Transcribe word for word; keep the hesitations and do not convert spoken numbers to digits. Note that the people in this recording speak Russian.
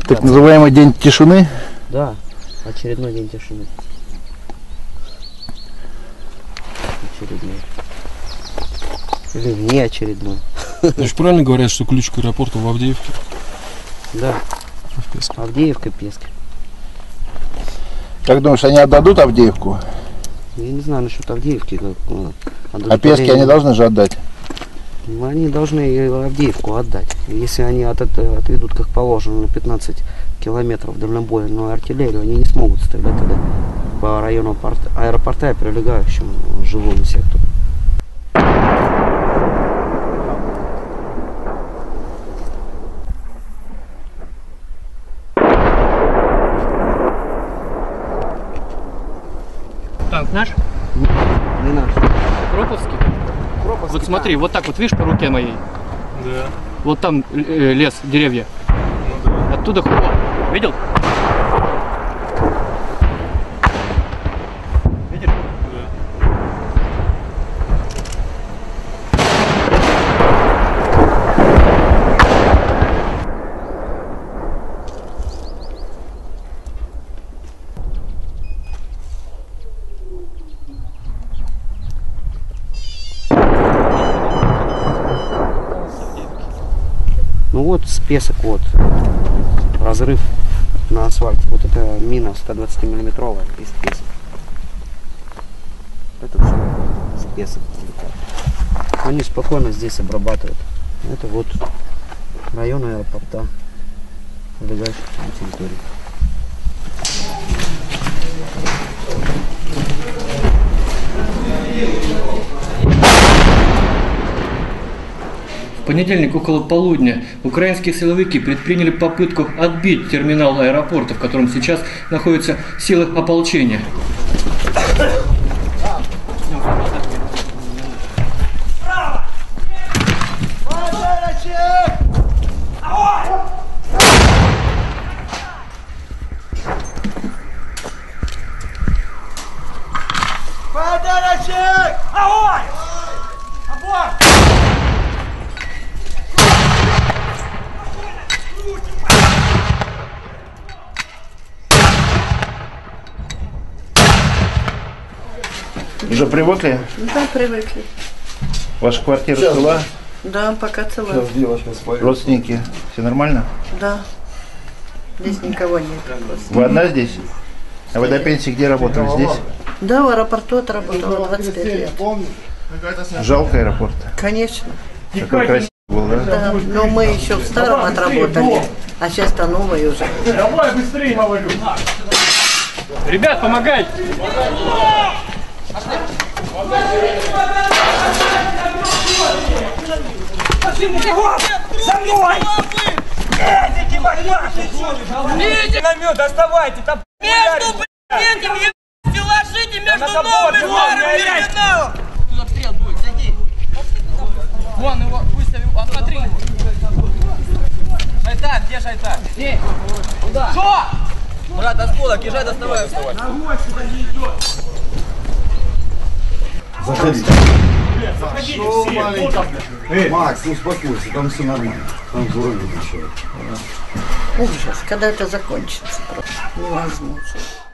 Так называемый день тишины? Да, очередной день тишины. Очередной. Или не очередной. Это же правильно говорят, что ключ к аэропорту в Авдеевке? Да. В Песке. Авдеевка, Песк. Как думаешь, они отдадут Авдеевку? Я не знаю насчет Авдеевки. Как, ну, а Пески они должны же отдать? Они должны Авдеевку отдать. Если они от, от, отведут, как положено, на пятнадцать километров дальнобойную артиллерию, они не смогут стрелять тогда по району порта, аэропорта и прилегающему жилому сектору. Танк наш? Не наш. Кроповский? Кроповский, вот смотри, да. Вот так вот, видишь, по руке моей? Да. Вот там э, лес, деревья. Ну, да. Оттуда хуя. Видел? Видишь? Да. Ну вот с Песок, вот разрыв на асфальте. Вот это мина сто двадцатимиллиметровая из Песок. Это все с Песок. Они спокойно здесь обрабатывают. Это вот район аэропорта, прилегающих на территории. В понедельник около полудня украинские силовики предприняли попытку отбить терминал аэропорта, в котором сейчас находятся силы ополчения. Уже привыкли? Да, привыкли. Ваша квартира цела? Да, пока цела. Родственники? Все нормально? Да. Здесь никого нет. Вы одна здесь? А вы до пенсии где работали? Здесь? Да, в аэропорту отработала двадцать пять лет. Жалко аэропорт. Конечно. Такой красивый был, да? Да, но мы еще в старом отработали, а сейчас-то новый уже. Давай быстрее, говорю. Ребят, помогайте! За мной! Эдики, Видите, намет, доставайте, там между блядь, ложите между ног и терминалом! Тут обстрел будет, зайди. Вон его, пусть отмотри его. Шайтан, где Шайтан? Здесь. Куда? Что? Мурат, осколок, езжай, доставай, доставай. Ногой сюда не идет. Заходите. Заходите все. Эй, Макс, не успокойся, там все нормально. Там вроде ничего. Ужас, когда это закончится, просто невозможно.